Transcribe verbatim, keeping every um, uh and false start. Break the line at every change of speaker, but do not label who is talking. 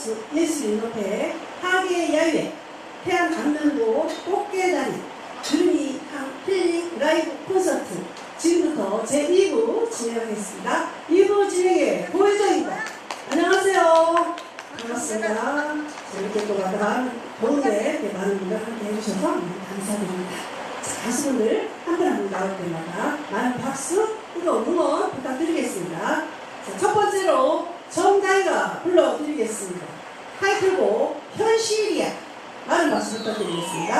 예술인협회 하계야외 태안안면도 꽃게다리 주름이 힐링 라이브 콘서트 지금부터 제이 부 진행하겠습니다. 이 부 진행의 고회장입니다. 안녕하세요. 반갑습니다. 이렇게 또 마다 더운데 많은 분들 함께 해주셔서 감사드립니다. 자, 가수분들 한 분 한 분 나올 때마다 많은 박수, 뜨거운 응원 부탁드리겠습니다. 자, 첫 번째로 정다희가 불러드리겠습니다. 타이틀곡 현실이야. 많은 박수 부탁드리겠습니다.